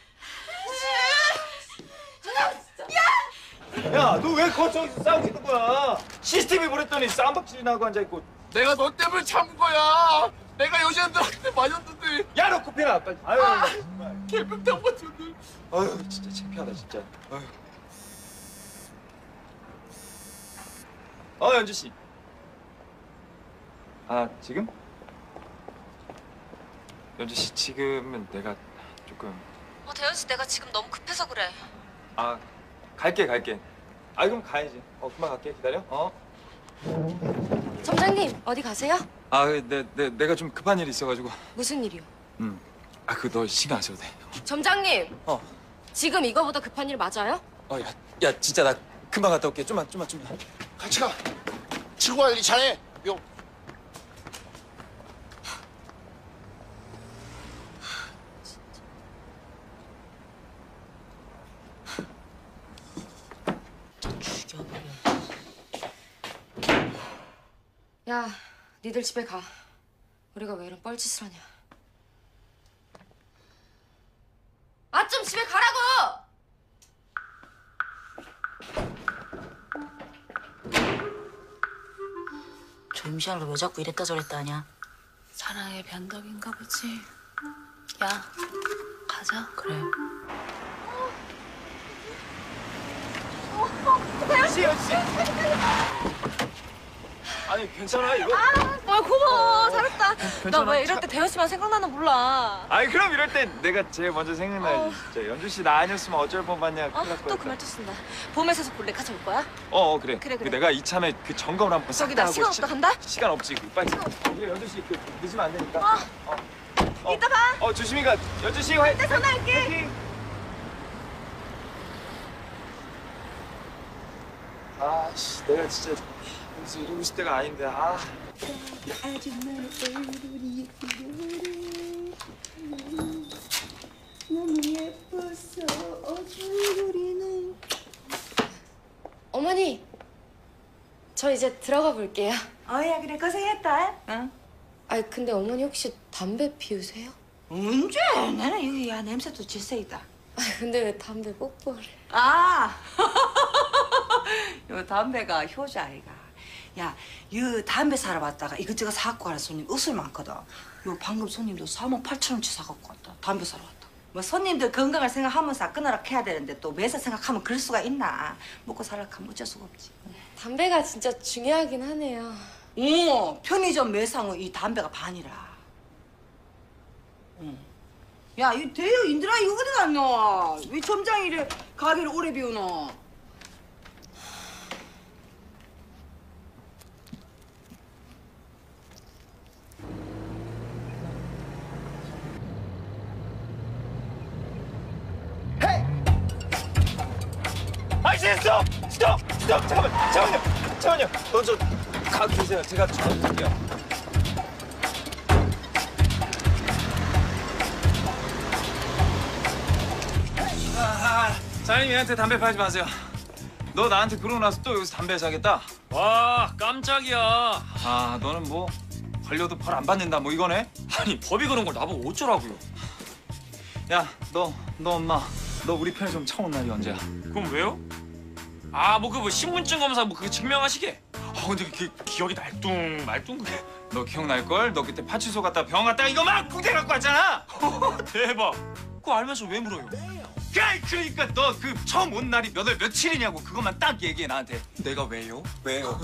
CCTV 보냈더니 쌈박질이 나고 앉아있고. 내가 너 때문에 참은 거야. 내가 여자들한테 맞았는데. 야, 너 코피나 빨리. 아유, 정말. 개병당 맞췄네. 아유, 진짜 창피하다, 진짜. 아유. 연주 씨. 아, 지금? 연주 씨, 지금은 내가 조금. 대현 씨 내가 지금 너무 급해서 그래. 아, 갈게. 그럼 가야지. 금방 갈게. 기다려. 점장님 어디 가세요? 내가 좀 급한 일이 있어가지고. 무슨 일이요? 그거 너 신경 안 써도 돼. 점장님. 지금 이거보다 급한 일 맞아요? 야, 진짜 나 금방 갔다 올게. 좀만. 같이 가. 친구 관리 잘해. 요. 야, 니들 집에 가. 우리가 왜 이런 뻘짓을 하냐. 좀 집에 가라고! 조임시한 거 왜 자꾸 이랬다 저랬다 하냐? 사랑의 변덕인가 보지. 야, 가자. 그래. 연주 씨. 아니, 괜찮아, 이거? 고마워. 잘했다. 괜찮아. 나 왜 이럴 때 대현 씨만 생각나나 몰라. 그럼 이럴 땐 내가 제일 먼저 생각나야지. 진짜 연주 씨 나 아니었으면 어쩔 뻔봤냐. 큰일 날 또 뻔했다. 그 말 또 쓴다. 봄에서 볼래 같이 올 거야? 그래. 그래. 내가 이참에 그 점검을 한번 싹 저기 다 나 하고. 시간 없다 간다. 시간 없지. 빨리. 그래, 연주 씨 늦으면 안 되니까. 이따 봐. 조심히 가. 연주 씨 화이팅. 이따 전화할게. 아씨, 내가 진짜 여기서 이러고 있을 때가 아닌데. 아줌마의 얼굴이 너무 예뻐서 얼굴이는. 어머니, 저 이제 들어가 볼게요. 야, 그래, 고생했다. 응? 근데 어머니 혹시 담배 피우세요? 언제? 나는 여기 냄새도 질색이다. 근데 왜 담배 뽀뽀를? 요 담배가 효자 아이가. 야, 이 담배 사러 왔다가 이것저것 사갖고 가는 손님 으슬 많거든. 요 방금 손님도 48,000원치 사갖고 왔다. 담배 사러 왔다. 뭐 손님들 건강을 생각하면서 끊어라 해야 되는데 또 매사 생각하면 그럴 수가 있나. 먹고 살라고 하면 어쩔 수가 없지. 담배가 진짜 중요하긴 하네요. 편의점 매상은 이 담배가 반이라. 야, 이 대여 인들아 이거 어디 갔노? 왜 점장이 이래 가게를 오래 비우노? 스톱! 잠깐만요. 너 저 가 계세요. 제가 전화드릴게요. 사장님, 얘한테 담배 팔지 마세요. 너 나한테 그러고 나서 또 여기서 담배 사겠다? 와, 깜짝이야. 너는 뭐 걸려도 벌 안 받는다 뭐 이거네? 아니, 법이 그런 걸 나보고 어쩌라고요? 야, 너 엄마, 너 우리 편의점 처음 온 날이 언제야? 그럼 왜요? 뭐 신분증 검사 그거 증명하시게? 근데 그 기억이 말뚱 그게. 너 기억날걸? 너 그때 파출소 갔다 병원 갔다가 이거 막 붕대 갖고 왔잖아? 대박. 그거 알면서 왜 물어요? 그러니까 너 그 처음 온 날이 몇 월 며칠이냐고 그것만 딱 얘기해 나한테. 내가 왜요? 왜요?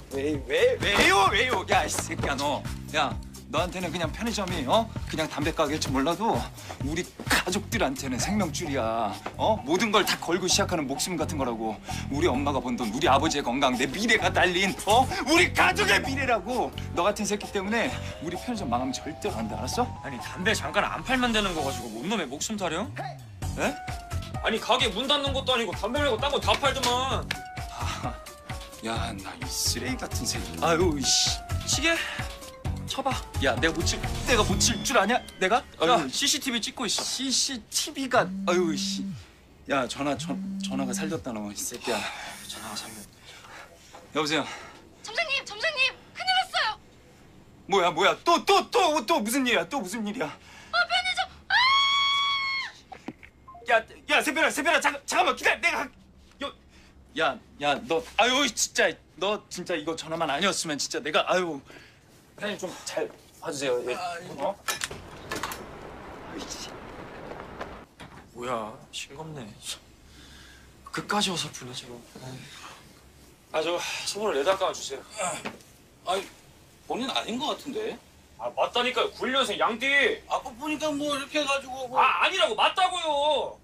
야, 이 새끼야 너. 야, 너한테는 그냥 편의점이 그냥 담배 가게일 줄 몰라도 우리 가족들한테는 생명줄이야. 모든 걸 다 걸고 시작하는 목숨 같은 거라고. 우리 엄마가 번 돈, 우리 아버지의 건강, 내 미래가 달린 우리 가족의 미래라고. 너 같은 새끼 때문에 우리 편의점 망하면 절대로 안 돼, 알았어? 아니, 담배 잠깐 안 팔면 되는 거 가지고 뭔 놈의 목숨 타령? 에? 아니, 가게 문 닫는 것도 아니고 담배 말고 딴 거 다 팔더만. 야, 나 이 쓰레기 같은 새끼. 아유, 씨. 시계? 쳐봐. 야, 내가 못 칠 줄 아냐? 내가? 야, CCTV 찍고 있어. CCTV가 아유 씨. 야, 전화가 살렸다 너 이 새끼야. 전화가 살렸. 여보세요. 점장님, 큰일 났어요. 뭐야? 또 무슨 일이야? 또 무슨 일이야? 편의점. 야, 세별아, 잠깐만 기다려. 내가 야, 너 아유 진짜 너 진짜 이거 전화만 아니었으면 진짜 내가 아유 사장님 좀 잘 봐주세요. 예. 뭐야 싱겁네. 그까지 와서 불러주고. 저 소문을 내다 감아주세요. 아니 본인 아닌 것 같은데. 아 맞다니까요. 91년생 양띠. 아까 보니까 뭐 이렇게 해가지고 뭐. 아니라고 맞다고요.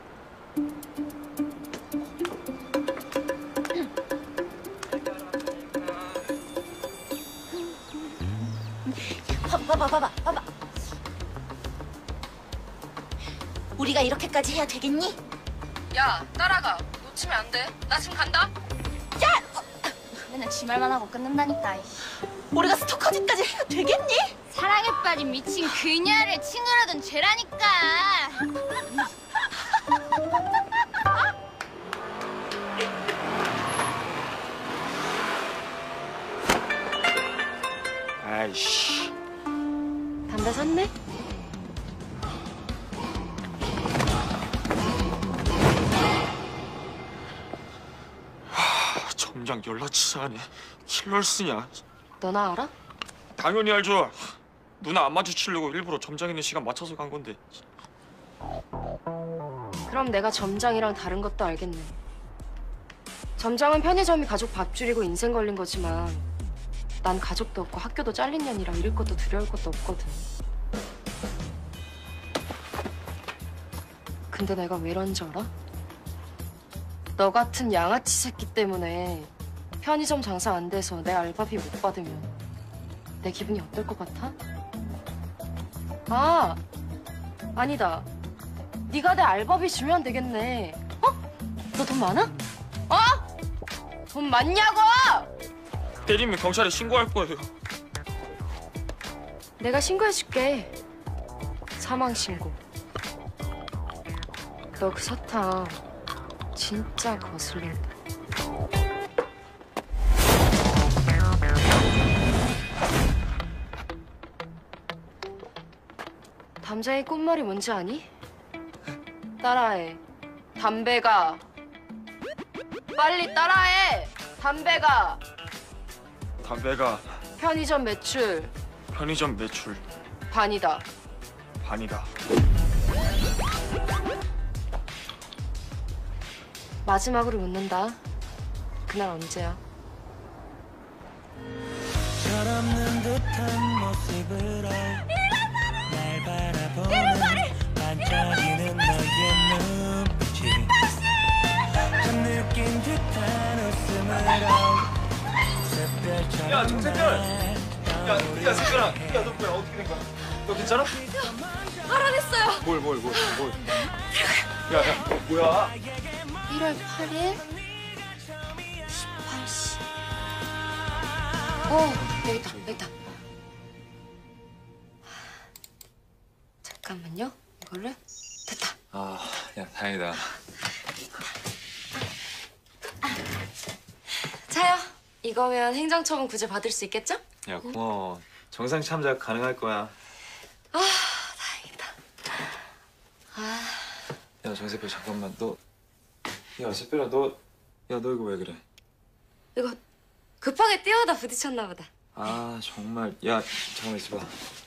봐봐. 우리가 이렇게까지 해야 되겠니? 야, 따라가. 놓치면 안 돼. 나 지금 간다. 야! 맨날 지 말만 하고 끊는다니까. 우리가 스토커짓까지 해야 되겠니? 사랑에 빠진 미친 그녀를 칭얼하던 죄라니까. 아이씨. 담배 샀네? 점장 연락치사 하네. 킬러를 쓰냐? 너나 알아? 당연히 알죠. 누나 안 마주치려고 일부러 점장 있는 시간 맞춰서 간 건데. 그럼 내가 점장이랑 다른 것도 알겠네. 점장은 편의점이 가족 밥 줄이고 인생 걸린 거지만 난 가족도 없고 학교도 잘린 년이라 잃을 것도 두려울 것도 없거든. 근데 내가 왜 이런지 알아? 너 같은 양아치 새끼 때문에 편의점 장사 안 돼서 내 알바비 못 받으면 내 기분이 어떨 것 같아? 아니다. 네가 내 알바비 주면 되겠네. 너 돈 많아? 돈 많냐고! 때리면 경찰에 신고할 거예요. 내가 신고해줄게. 사망 신고. 너 그 사탕 진짜 거슬린다. 담장의 꽃말이 뭔지 아니? 따라해. 담배가. 빨리 따라해. 담배가. 편의점 매출 반이다. 마지막으로 묻는다. 그날 언제야? 철없는 듯한 모습으로 날 바라보는 반짝이는 너의 눈빛이 좀 느낀 듯한 웃음으로 샛별처럼 야 정세별. 야 세별아. 야 너 뭐야 어떻게 된 거야? 너 괜찮아? 알아냈어요. 뭘? 야 뭐야? 1월 8일 18시. 여기 있다. 잠깐만요. 이걸로 됐다. 야 다행이다. 자요. 이거면 행정처분 구제 받을 수 있겠죠? 야 고마워. 정상 참작 가능할 거야. 다행이다. 야 정세별 잠깐만 너. 야 세별아 너. 야 너 이거 왜 그래? 이거 급하게 뛰어오다 부딪혔나 보다. 정말. 야 잠깐만 있어봐.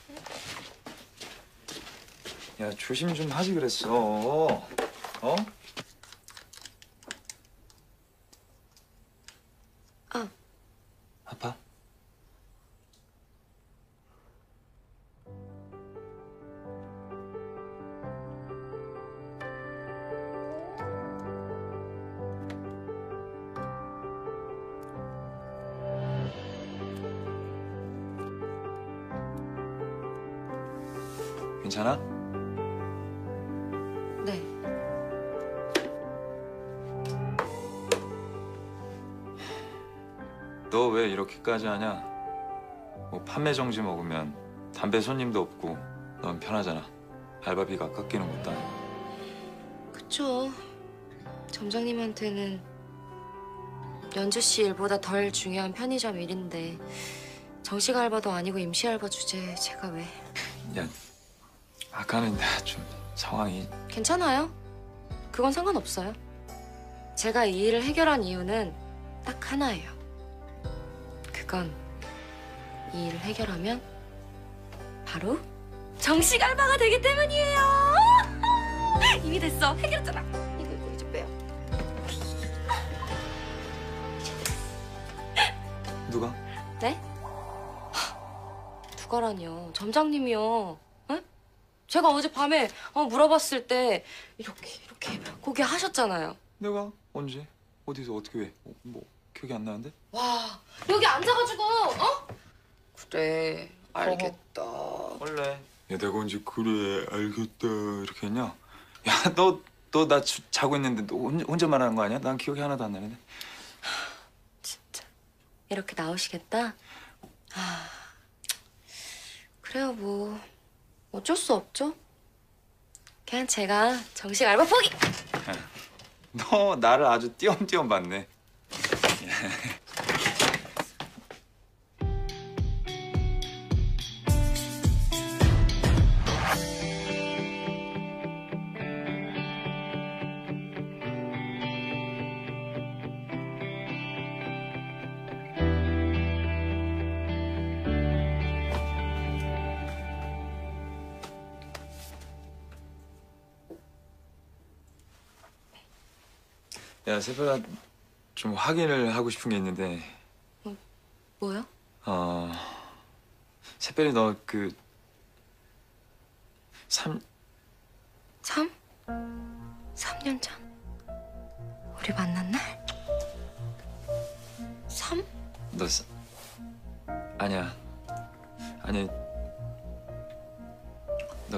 야 조심 좀 하지 그랬어. 아파? 괜찮아? 네. 너 왜 이렇게까지 하냐? 뭐 판매 정지 먹으면 담배 손님도 없고 넌 편하잖아. 알바비가 깎이는 것도 아니고. 그쵸. 점장님한테는 연주 씨 일보다 덜 중요한 편의점 일인데 정식 알바도 아니고 임시 알바 주제에 제가 왜. 야, 아까는 좀 상황이. 괜찮아요. 그건 상관없어요. 제가 이 일을 해결한 이유는 딱 하나예요. 그건 이 일을 해결하면 바로 정식 알바가 되기 때문이에요. 이미 됐어. 해결했잖아. 이거 이제 빼요. 누가? 네? 누가라니요. 점장님이요. 에? 제가 어젯밤에 물어봤을 때 이렇게 고개 하셨잖아요. 내가? 언제? 어디서 어떻게 왜? 뭐 기억이 안 나는데? 와, 여기 앉아가지고 그래, 알겠다. 원래 야 내가 언제 그래 알겠다 이렇게 했냐? 야 너 나 자고 있는데 너 혼자 말하는 거 아니야? 난 기억이 하나도 안 나는데. 진짜 이렇게 나오시겠다? 그래요, 뭐 어쩔 수 없죠. 그냥 제가 정식 알바 포기! 너 나를 아주 띄엄띄엄 봤네. 야, 세별아, 좀 확인을 하고 싶은 게 있는데. 뭐요? 세별이 너 3년 전 우리 만난 날? 3? 너 아니야. 아니, 너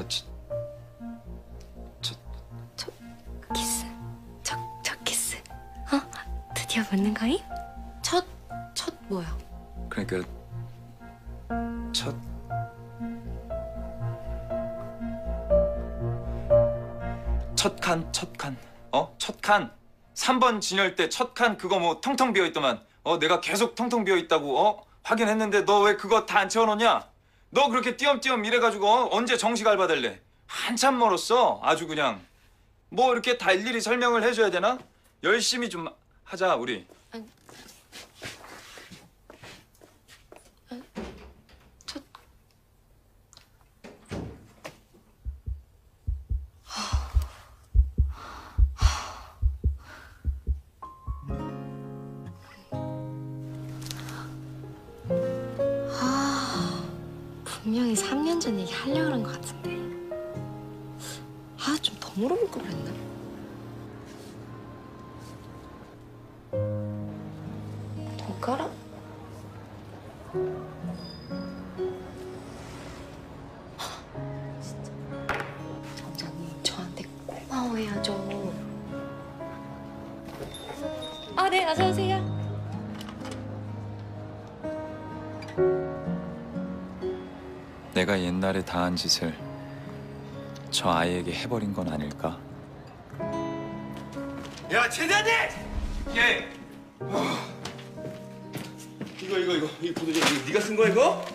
키스. 첫 키스. 드디어 묻는 거임? 첫 뭐야? 그러니까 첫 칸. 첫 칸. 3번 진열대 첫 칸 그거 뭐 텅텅 비어 있더만. 내가 계속 텅텅 비어 있다고 확인했는데 너 왜 그거 다 안 채워놓냐? 너 그렇게 띄엄띄엄 이래가지고 언제 정식 알바 될래? 한참 멀었어. 아주 그냥. 뭐 이렇게 다 일일이 설명을 해줘야 되나? 열심히 좀 하자 우리. 분명히 3년 전 얘기 하려고 그런 것 같은데. 좀 더 물어볼 걸 그랬나? 돈가락? 진짜. 점장님, 저한테 고마워해야죠. 네, 어서 오세요. 내가 옛날에 다한 짓을 저 아이에게 해버린 건 아닐까? 야, 최대한이! 예. 이거 이 보도자 이거 네가 쓴 거야 이거?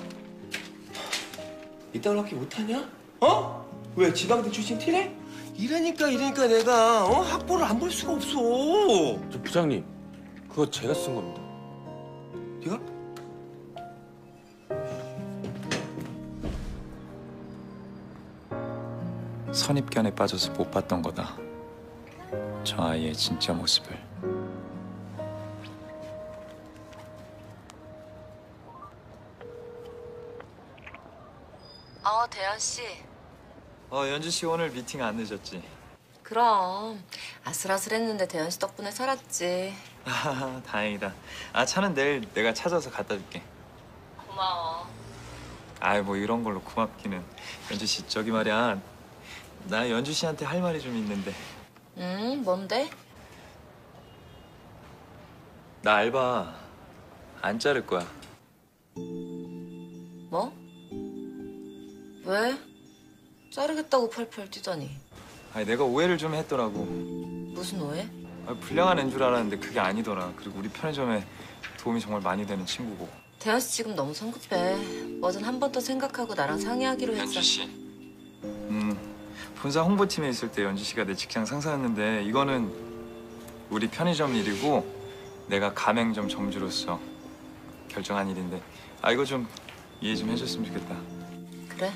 이따가밖에 못하냐? 왜 지방대 출신 티래? 이러니까 내가 학보를 안 볼 수가 없어. 저 부장님, 그거 제가 쓴 겁니다. 네가? 선입견에 빠져서 못 봤던 거다. 저 아이의 진짜 모습을. 대현 씨. 연주 씨 오늘 미팅 안 늦었지? 그럼 아슬아슬했는데 대현 씨 덕분에 살았지. 다행이다. 차는 내일 내가 찾아서 갖다 줄게. 고마워. 뭐 이런 걸로 고맙기는. 연주 씨 저기 말이야. 나 연주 씨한테 할 말이 좀 있는데. 뭔데? 나 알바 안 자를 거야. 뭐? 왜? 자르겠다고 펄펄 뛰더니. 내가 오해를 좀 했더라고. 무슨 오해? 불량한 애인 줄 알았는데 그게 아니더라. 그리고 우리 편의점에 도움이 정말 많이 되는 친구고. 대현 씨 지금 너무 성급해. 뭐든 한 번 더 생각하고 나랑 상의하기로 했잖아. 연주 씨. 본사 홍보팀에 있을 때 연주 씨가 내 직장 상사였는데 이거는 우리 편의점 일이고 내가 가맹점 점주로서 결정한 일인데 이거 좀 이해 좀 해줬으면 좋겠다. 그래.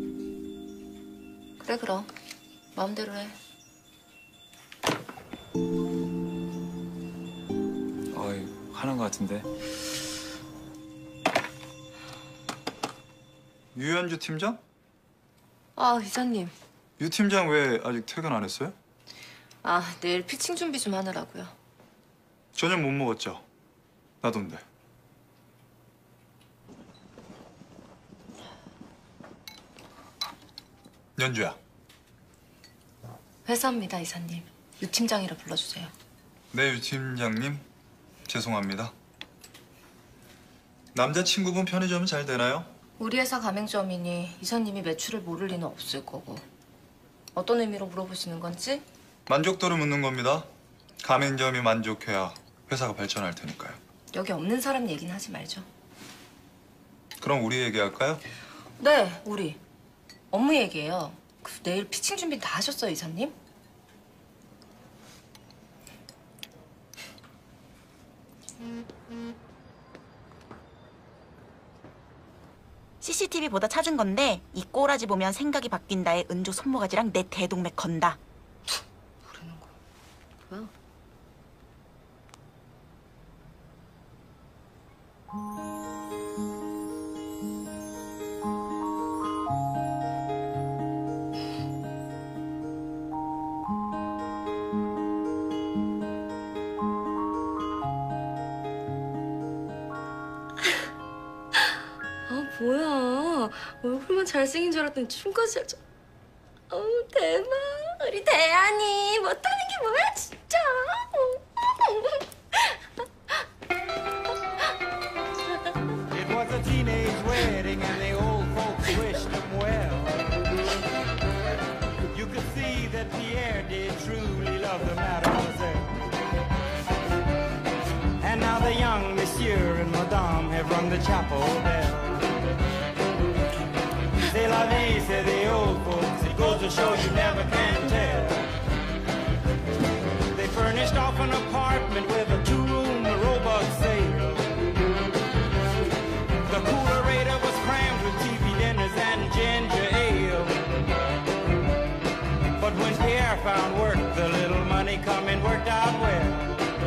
그래 그럼 마음대로 해. 화난 것 같은데. 유현주 팀장? 이사님. 유 팀장 왜 아직 퇴근 안 했어요? 내일 피칭 준비 좀 하느라고요. 저녁 못 먹었죠? 나돈데. 연주야. 회사입니다, 이사님. 유 팀장이라 불러주세요. 네, 유 팀장님. 죄송합니다. 남자친구분 편의점은 잘 되나요? 우리 회사 가맹점이니 이사님이 매출을 모를 리는 없을 거고. 어떤 의미로 물어보시는 건지? 만족도를 묻는 겁니다. 가맹점이 만족해야 회사가 발전할 테니까요. 여기 없는 사람 얘기는 하지 말죠. 그럼 우리 얘기할까요? 네, 우리. 업무 얘기예요. 내일 피칭 준비 다 하셨어요, 이사님? CCTV보다 찾은 건데 이 꼬라지 보면 생각이 바뀐다에 은조 손모가지랑 내 대동맥 건다. 모르는 거. 뭐야? 뭐야. 얼굴만 잘생긴 줄 알았더니 춤까지 잘 춰. 대박. 우리 대안이 못하는 게 뭐야, 진짜. It was a teenage wedding and the old folks wished them well. You could see that Pierre did truly love the mademoiselle. And now the young monsieur and madame have rung the chapel bell. C'est la vie, say the old folks. It goes to show you never can tell. They furnished off an apartment with a two-room robot sale. The coolerator was crammed with TV dinners and ginger ale. But when Pierre found work, the little money coming worked out well.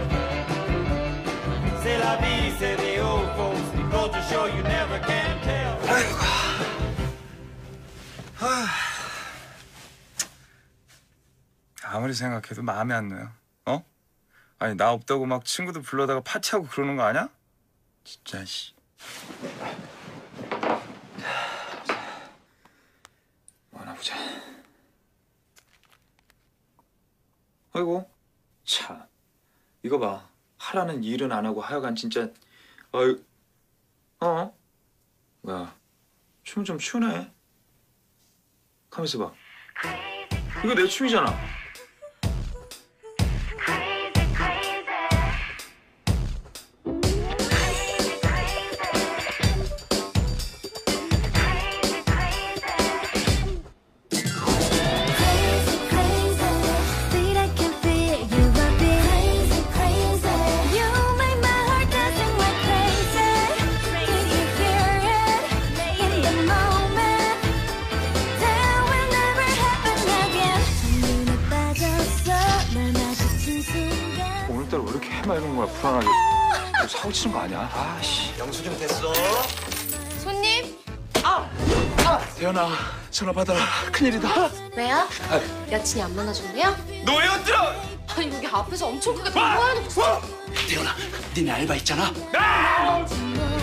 C'est la vie, say the old folks. It goes to show you never can tell. 아무리 생각해도 마음에 안 나요. 아니 나 없다고 막 친구들 불러다가 파티하고 그러는 거 아니야? 진짜 씨. 뭐 하나 보자. 아이고 참 이거 봐. 하라는 일은 안 하고 하여간 진짜 뭐야 춤 좀 추네. 가만있어 봐. 이거 내 춤이잖아. 오늘따라 왜 이렇게 해맑은 거야 불안하게. 너 사고 치는 거 아니야? 아씨. 영수증 됐어. 손님? 대현아 전화 받아라. 큰일이다. 왜요? 여친이 안 만나줬네요? 너 왜 안 들어? 여기 앞에서 엄청 크게 통화해놓고. 대현아, 니네 알바 있잖아? 아!